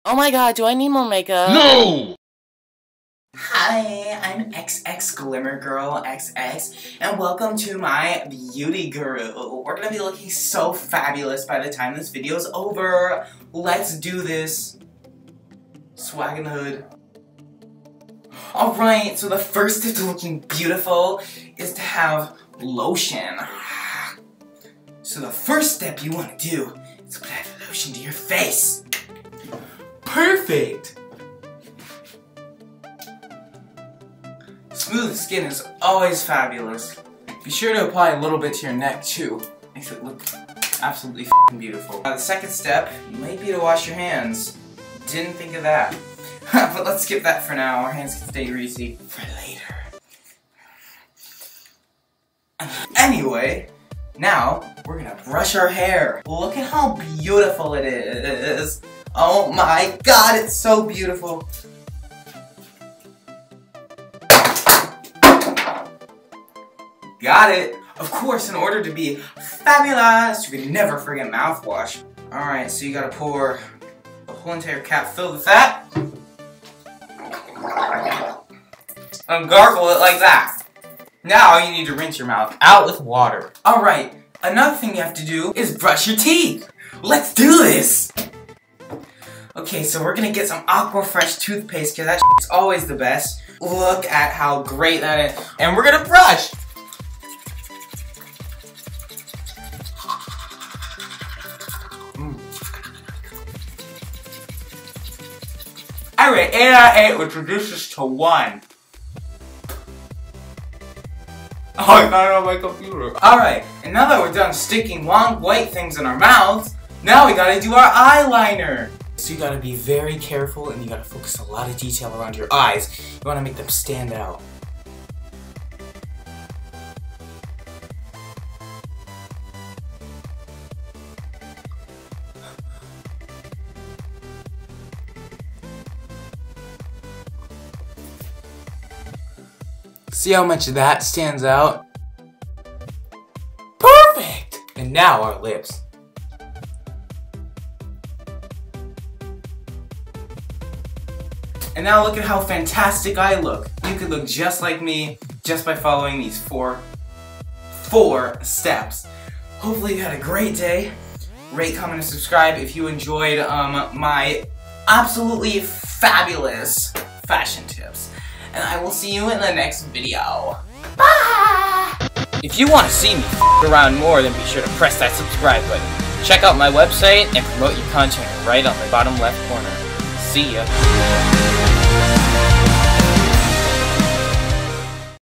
Oh my god, do I need more makeup? No! Hi, I'm XX Glimmer Girl XX, and welcome to my beauty guru. We're gonna be looking so fabulous by the time this video's over. Let's do this. Swag in the hood. Alright, so the first step to looking beautiful is to have lotion. So the first step you want to do is apply the lotion to your face. Perfect! Smooth skin is always fabulous. Be sure to apply a little bit to your neck too. Makes it look absolutely f***ing beautiful. The second step might be to wash your hands. Didn't think of that. But let's skip that for now. Our hands can stay greasy for later. Anyway, now we're gonna brush our hair. Look at how beautiful it is. Oh my god, it's so beautiful. Got it! Of course, in order to be fabulous, you can never forget mouthwash. Alright, so you gotta pour the whole entire cap filled with that. And gargle it like that. Now you need to rinse your mouth out with water. Alright, another thing you have to do is brush your teeth. Let's do this! Okay, so we're gonna get some Aqua Fresh toothpaste because that shit's always the best. Look at how great that is. And we're gonna brush! I rate 8 out of 8, which reduces to 1. Oh, I got it on my computer. Alright, and now that we're done sticking long white things in our mouths, now we gotta do our eyeliner. So you gotta be very careful and you gotta focus a lot of detail around your eyes. You wanna make them stand out. See how much of that stands out? Perfect! And now our lips. And now look at how fantastic I look. You could look just like me just by following these four steps. Hopefully you had a great day. Rate, comment, and subscribe if you enjoyed my absolutely fabulous fashion tips. And I will see you in the next video. Bye! If you want to see me around more, then be sure to press that subscribe button. Check out my website and promote your content right on the bottom left corner. See ya.